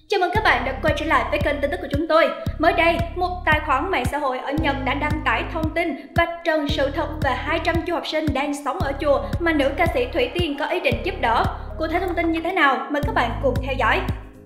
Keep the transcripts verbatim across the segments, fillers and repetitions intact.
Chào mừng các bạn đã quay trở lại với kênh tin tức của chúng tôi. Mới đây, một tài khoản mạng xã hội ở Nhật đã đăng tải thông tin vạch trần sự thật về hai trăm du học sinh đang sống ở chùa mà nữ ca sĩ Thủy Tiên có ý định giúp đỡ. Cụ thể thông tin như thế nào? Mời các bạn cùng theo dõi.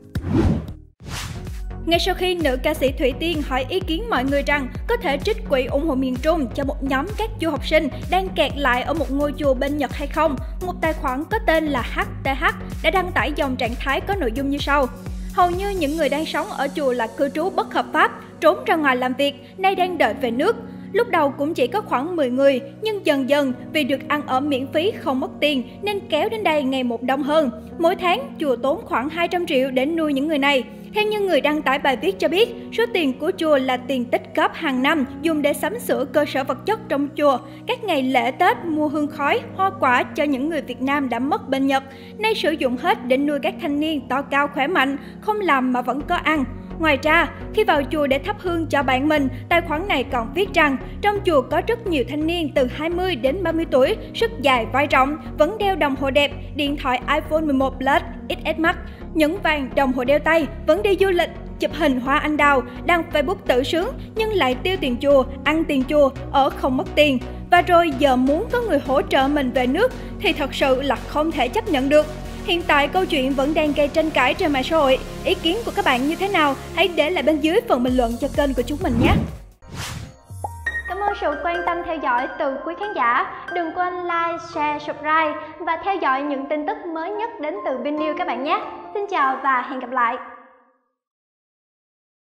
Ngay sau khi nữ ca sĩ Thủy Tiên hỏi ý kiến mọi người rằng có thể trích quỹ ủng hộ miền Trung cho một nhóm các du học sinh đang kẹt lại ở một ngôi chùa bên Nhật hay không, một tài khoản có tên là hát tê hát đã đăng tải dòng trạng thái có nội dung như sau. Hầu như những người đang sống ở chùa là cư trú bất hợp pháp, trốn ra ngoài làm việc, nay đang đợi về nước. Lúc đầu cũng chỉ có khoảng mười người, nhưng dần dần vì được ăn ở miễn phí không mất tiền nên kéo đến đây ngày một đông hơn. Mỗi tháng, chùa tốn khoảng hai trăm triệu để nuôi những người này. Theo như người đăng tải bài viết cho biết, số tiền của chùa là tiền tích góp hàng năm dùng để sắm sửa cơ sở vật chất trong chùa, các ngày lễ Tết mua hương khói, hoa quả cho những người Việt Nam đã mất bên Nhật, nay sử dụng hết để nuôi các thanh niên to cao khỏe mạnh, không làm mà vẫn có ăn. Ngoài ra, khi vào chùa để thắp hương cho bạn mình, tài khoản này còn viết rằng trong chùa có rất nhiều thanh niên từ hai mươi đến ba mươi tuổi, sức dài vai rộng, vẫn đeo đồng hồ đẹp, điện thoại iPhone mười một Plus ích ét Max, nhẫn vàng, đồng hồ đeo tay, vẫn đi du lịch, chụp hình hoa anh đào, đăng Facebook tự sướng nhưng lại tiêu tiền chùa, ăn tiền chùa, ở không mất tiền. Và rồi giờ muốn có người hỗ trợ mình về nước thì thật sự là không thể chấp nhận được. Hiện tại câu chuyện vẫn đang gây tranh cãi trên mạng xã hội. Ý kiến của các bạn như thế nào? Hãy để lại bên dưới phần bình luận cho kênh của chúng mình nhé! Cảm ơn sự quan tâm theo dõi từ quý khán giả. Đừng quên like, share, subscribe và theo dõi những tin tức mới nhất đến từ Vinnews các bạn nhé! Xin chào và hẹn gặp lại!